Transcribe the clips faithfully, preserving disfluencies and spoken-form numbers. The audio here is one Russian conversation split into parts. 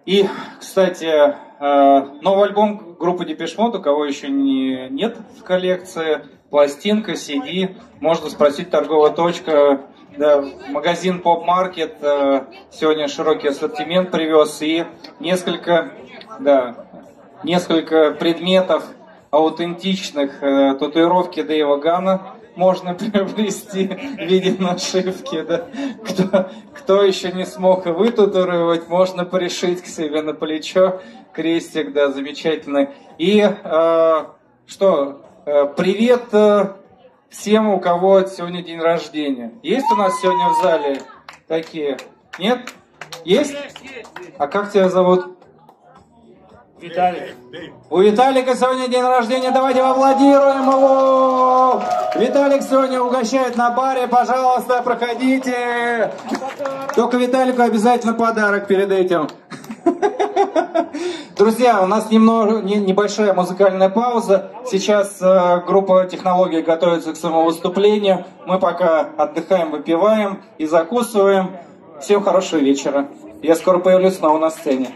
И, кстати, новый альбом группы Депеш Мод, у кого еще не, нет в коллекции, пластинка, си ди, можно спросить, торговая точка, да, магазин Pop Market сегодня широкий ассортимент привез, и несколько, да, несколько предметов аутентичных, татуировки Дэйва Гана можно приобрести в виде нашивки, да. Кто, кто еще не смог и вытатуировать, можно пришить к себе на плечо крестик, да, замечательный. И э, что, э, привет э, всем, у кого сегодня день рождения. Есть у нас сегодня в зале такие? Нет? Есть? А как тебя зовут? Виталик. У Виталика сегодня день рождения, давайте поаплодируем его! Виталик сегодня угощает на баре, пожалуйста, проходите! Только Виталику обязательно подарок перед этим. Друзья, у нас немного, не, небольшая музыкальная пауза. Сейчас э, группа «Технологии» готовится к своему выступлению. Мы пока отдыхаем, выпиваем и закусываем. Всем хорошего вечера. Я скоро появлюсь снова на сцене.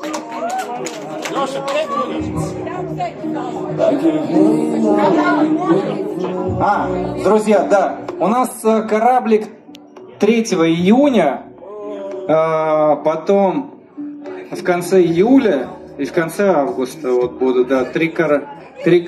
А, друзья, да, у нас кораблик третьего июня, а потом в конце июля и в конце августа вот будут, да, три кора... три...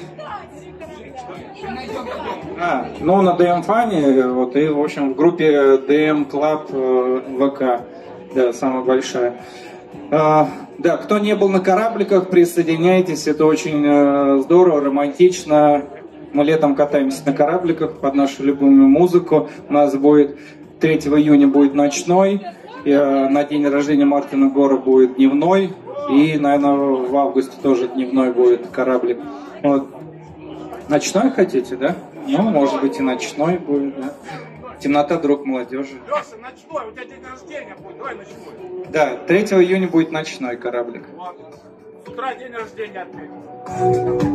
А, ну на ди эм Фане, вот, и в общем в группе ди эм Club ВК, да, самая большая. Uh, да, кто не был на корабликах, присоединяйтесь, это очень uh, здорово, романтично. Мы летом катаемся на корабликах под нашу любимую музыку. У нас будет третьего июня будет ночной, и, uh, на день рождения Мартина Гора будет дневной, и, наверное, в августе тоже дневной будет кораблик. Вот. Ночной хотите, да? Ну, может быть и ночной будет, да? Темнота, друг молодежи. Леша, ночной, у тебя день рождения будет, давай ночной. Да, третьего июня будет ночной кораблик. Вот. С утра день рождения отметим.